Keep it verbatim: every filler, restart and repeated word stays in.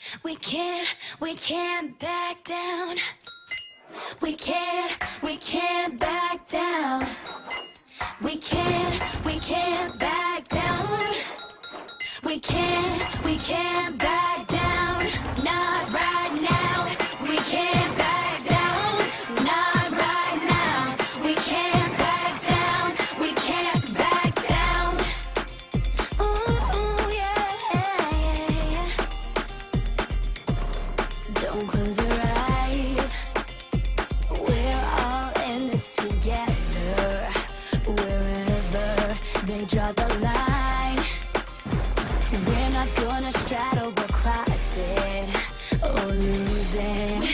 We can't, we can't back down. We can't, we can't back down. We can't, we can't back down. We can't, we can't back down. Not right now. We can't back down. Not right now. We can't back down. We can't back down. Ooh, ooh, yeah, yeah, yeah. Don't close your eyes. We're all in this together. Wherever they draw the line, we're not gonna straddle or cross it or lose it.